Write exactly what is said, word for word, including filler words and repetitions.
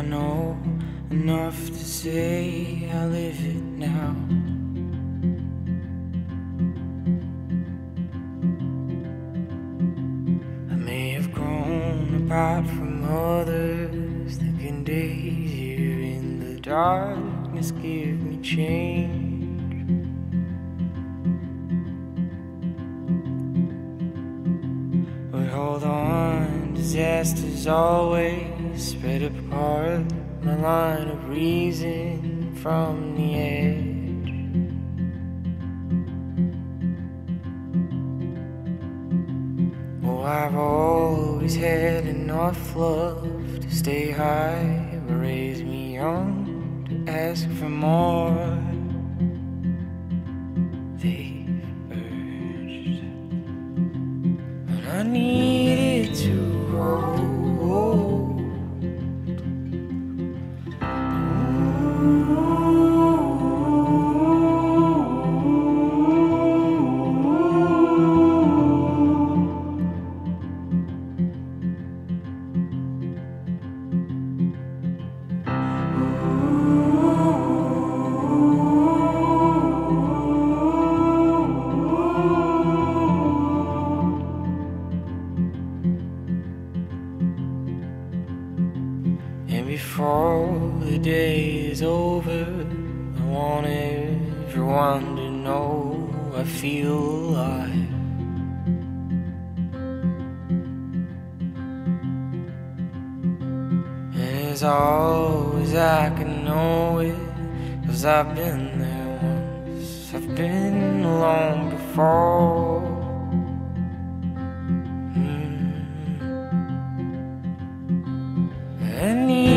know enough to say I live it now. I may have grown apart from others, thinking days here in the darkness give me change. But hold on, disasters always spread apart my line of reason from the edge. Oh, I've always had enough love to stay high, but raise me young to ask for more. They've urged, and I needed to hold. And before the day is over, I want everyone to know I feel alive. And as always I can know it, 'cause I've been there once, I've been alone before. Mm. And